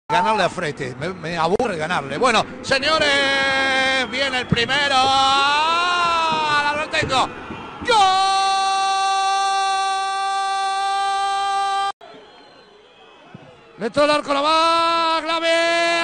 Ganarle a Frete, me aburre ganarle. Bueno, señores, viene el primero. ¡Ah! ¡Lo tengo! ¡Gol! Meto el arco, la va, Clave.